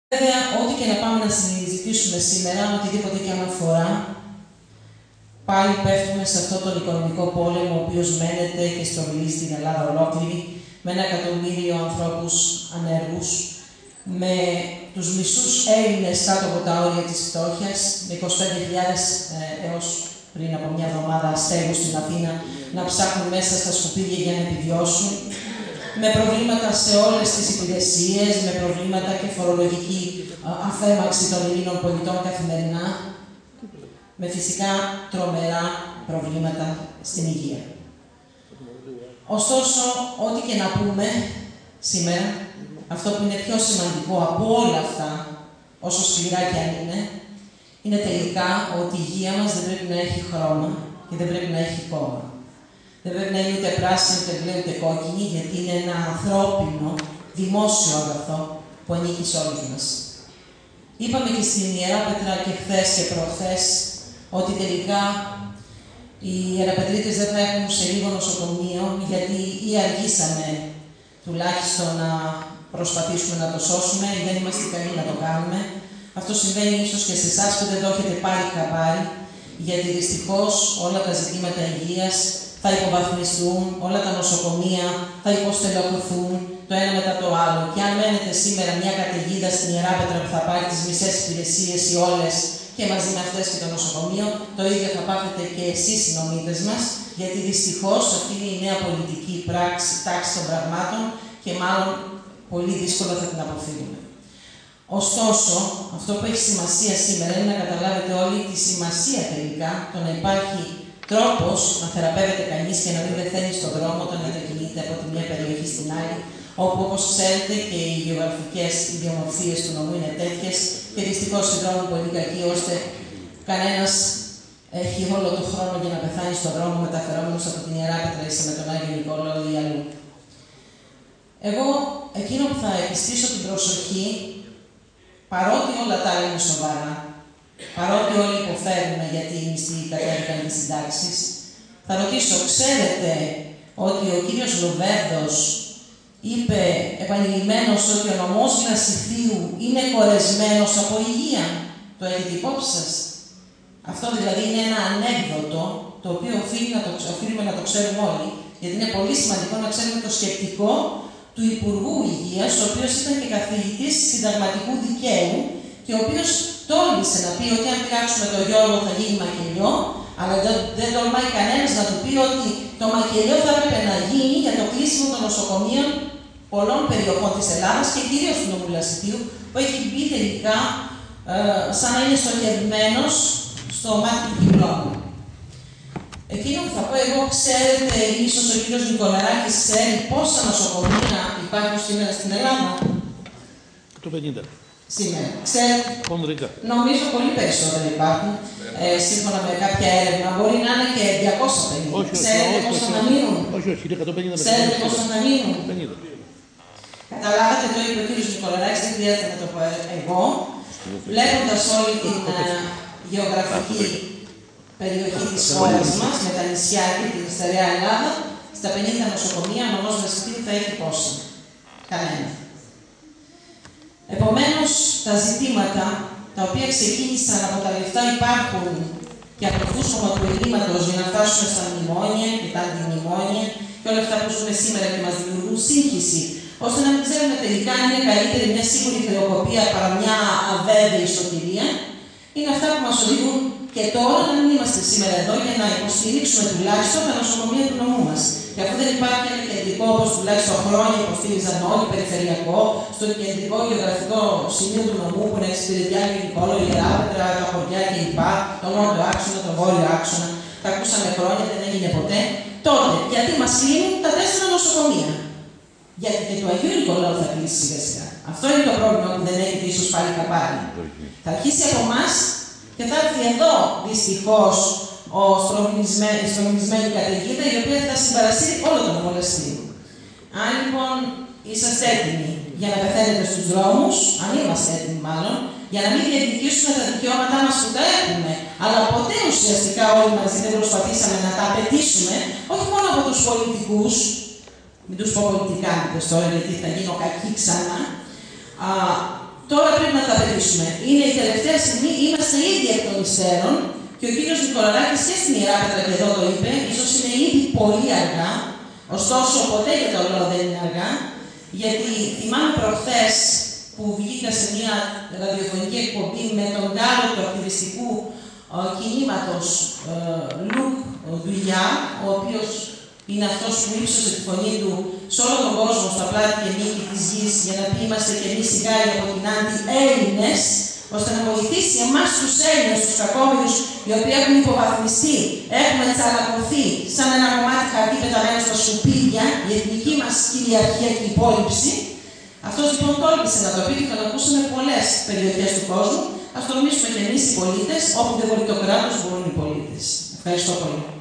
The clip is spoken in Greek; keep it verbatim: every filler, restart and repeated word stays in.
Βέβαια, ό,τι και να πάμε να συζητήσουμε σήμερα, οτιδήποτε και αν αφορά, πάλι πέφτουμε σε αυτόν τον οικονομικό πόλεμο, ο οποίος μένεται και στρογγυλίζει την Ελλάδα ολόκληρη, με ένα εκατομμύριο ανθρώπους ανέργους, με τους μισούς Έλληνες κάτω από τα όρια της φτώχειας, με είκοσι πέντε χιλιάδες ε, έως πριν από μια εβδομάδα αστέγους στην Αθήνα να ψάχνουν μέσα στα σκουπίδια για να επιβιώσουν, με προβλήματα σε όλες τις υπηρεσίες, με προβλήματα και φορολογική αφέμαξη των Ελλήνων πολιτών καθημερινά, με φυσικά τρομερά προβλήματα στην υγεία. Ωστόσο, ό,τι και να πούμε σήμερα, αυτό που είναι πιο σημαντικό από όλα αυτά, όσο σκληρά και αν είναι, είναι τελικά ότι η υγεία μας δεν πρέπει να έχει χρώμα και δεν πρέπει να έχει κόμμα. Δεν πρέπει να είναι ούτε πράσινη, ούτε μπλε, ούτε κόκκινη, γιατί είναι ένα ανθρώπινο, δημόσιο αγαθό που ανήκει σε όλους μας. Είπαμε και στην Ιεράπετρα και χθες και προχθές ότι τελικά οι Ιεραπετρίτες δεν θα έχουν σε λίγο νοσοκομείο, γιατί ή αργήσαμε τουλάχιστον να προσπαθήσουμε να το σώσουμε, ή δεν είμαστε καλοί να το κάνουμε. Αυτό συμβαίνει ίσως και σε εσάς που δεν το έχετε πάρει χαμπάρι, γιατί δυστυχώς όλα τα ζητήματα υγείας θα υποβαθμιστούν, όλα τα νοσοκομεία θα υποστελεχωθούν το ένα μετά το άλλο. Και αν μένετε σήμερα μια καταιγίδα στην Ιεράπετρα που θα πάρει τις μισές υπηρεσίες ή όλες και μαζί με αυτές και το νοσοκομείο, το ίδιο θα πάθετε και εσείς οι νομίτες μας, γιατί δυστυχώς αυτή είναι η νέα πολιτική πράξη, τάξη των πραγμάτων και μάλλον πολύ δύσκολα θα την αποφύγουμε. Ωστόσο, αυτό που έχει σημασία σήμερα είναι να καταλάβετε όλοι τη σημασία τελικά το να υπάρχει τρόπος να θεραπεύεται κανείς και να μην πεθαίνει στον δρόμο όταν μετακινείται από τη μία περιοχή στην άλλη, όπου όπως ξέρετε και οι γεωγραφικές ιδιομορφίες του νομού είναι τέτοιες και δυστυχώς οι δρόμοι πολύ κακοί, ώστε κανένας έχει όλο τον χρόνο για να πεθάνει στον δρόμο μεταφερόμενος από την Ιεράπετρα ή με τον Άγιο Νικόλαο ή αλλού. Εγώ εκείνο που θα επιστήσω την προσοχή, παρότι όλα τα άλλα είναι σοβαρά, παρότι όλοι υποφέρουμε γιατί οι μισθοί κατέβηκαν τις συντάξεις, θα ρωτήσω, ξέρετε ότι ο κύριος Λοβέρδος είπε επανειλημμένος ότι ο νομός Γρασιθίου είναι κορεσμένος από υγεία? Το έχετε υπόψη σας? Αυτό δηλαδή είναι ένα ανέκδοτο, το οποίο οφείλει να το, οφείλουμε να το ξέρουμε όλοι, γιατί είναι πολύ σημαντικό να ξέρουμε το σκεπτικό του Υπουργού Υγείας, ο οποίος ήταν και καθηγητής συνταγματικού δικαίου και ο οποίος τόλμησε να πει ότι αν πειράξουμε τον Γιώργο θα γίνει μακελιό, αλλά δεν, δεν τολμάει κανένας να του πει ότι το μακελιό θα έπρεπε να γίνει για το κλείσιμο των νοσοκομείων πολλών περιοχών της Ελλάδας και κυρίως του νομού Γρασιθίου, που έχει μπει τελικά ε, σαν να είναι στοχευμένος στο μάτι του κυκλώνου. Εκείνο που θα πω εγώ, ξέρετε, ίσως ο κύριος Νικολαράκης ξέρει πόσα νοσοκομεία υπάρχουν σήμερα στην Ελλάδα? εκατόν πενήντα. Σήμερα. Ξέρετε, Χονδρικά. νομίζω πολύ περισσότερα υπάρχουν. Ε, σύμφωνα με κάποια έρευνα, μπορεί να είναι και διακόσια πενήντα. Όχι, όχι, ξέρετε όχι, πόσα όχι, θα μείνουν? Όχι, όχι, είναι εκατόν πενήντα. Ξέρετε πόσα θα μείνουν? πενήντα. Καταλάβατε, το είπε ο κύριος Νικολαράκης, δεν χρειάζεται να το πω εγώ. Βλέποντας όλη την uh, γεωγραφική περιοχή της χώρας μας, με τα νησιά και την στερεά Ελλάδα, στα πενήντα νοσοκομεία, ο νομός Γρασιθίου θα έχει πόσα? Κανένα. Επομένως, τα ζητήματα τα οποία ξεκίνησαν από τα λεφτά υπάρχουν και από το φούσκωμα του ελλείμματος για να φτάσουμε στα μνημόνια και τα αντιμνημόνια και όλα αυτά που ζούμε σήμερα και μας δημιουργούν σύγχυση, ώστε να μην ξέρουμε τελικά αν είναι καλύτερη μια σίγουρη χρεοκοπία παρά μια αβέβαιη σωτηρία, είναι αυτά που μας οδηγούν και τώρα να μην είμαστε σήμερα εδώ για να υποστηρίξουμε τουλάχιστον τα νοσοκομεία του νομού μας. Και αφού δεν υπάρχει ένα κεντρικό, όπως τουλάχιστον χρόνια υποστήριζαν όλοι, περιφερειακό, στο κεντρικό γεωγραφικό σημείο του νομού που είναι εξυπηρετεί Άγιο Νικόλαο, η Ιεράπετρα, τα χωριά κλπ., τον νότιο άξονα, τον βόρειο άξονα, τα ακούσαμε χρόνια, δεν έγινε ποτέ. Τότε, γιατί μας κλείνουν τα τέσσερα νοσοκομεία? Γιατί και το Αγίου Νικολάου θα κλείσει σιγά σιγά. Αυτό είναι το πρόβλημα που δεν έχετε ίσως πάλι καπάρι. Θα αρχίσει από εμάς και θα έρθει εδώ δυστυχώς ο στρογγυλισμένη καταιγίδα, η οποία θα συμπαρασύρει όλο τον νομό Γρασιθίου. Αν λοιπόν είσαστε έτοιμοι για να πεθαίνετε στους δρόμους, αν είμαστε έτοιμοι μάλλον, για να μην διεκδικήσουμε τα δικαιώματά μας που τα έχουμε, αλλά ποτέ ουσιαστικά όλοι μαζί δεν προσπαθήσαμε να τα απαιτήσουμε, όχι μόνο από τους πολιτικούς, μην τους πω πολιτικάνητες τώρα γιατί θα γίνω κακή ξανά, α, Τώρα πρέπει να τα πετύσουμε. Είναι η τελευταία στιγμή, είμαστε ήδη εκ των υστέρων και ο κύριος Νικολαράκης και στην Ιεράπετρα και εδώ το είπε, ίσως είναι ήδη πολύ αργά, ωστόσο ποτέ για το λόγο δεν είναι αργά, γιατί θυμάμαι προχθές που βγήκα σε μια ραδιοφωνική εκπομπή με τον Γκάλο του ακτιβιστικού κινήματος Λουκ Δουλειά, ο οποίος είναι αυτός που ύψωσε τη φωνή του σε όλο τον κόσμο, στα πλάτη και μήκη της γης, για να πει είμαστε και εμείς οι Γάλλοι από την Άντι Έλληνες, ώστε να βοηθήσει εμάς τους Έλληνες, τους κακόμοιρους, οι οποίοι έχουν υποβαθμιστεί, έχουμε τσαλακωθεί σαν ένα κομμάτι χαρτί πεταμένο στα σκουπίδια, η εθνική μας κυριαρχία και υπόλοιψη. Αυτός λοιπόν τόλμησε να το πει και τον ακούσαμε πολλές περιοχές του κόσμου. Ας τολμήσουμε και εμείς οι πολίτες, όπου δεν μπορεί το κράτος, μπορούν οι πολίτες. Ευχαριστώ πολύ.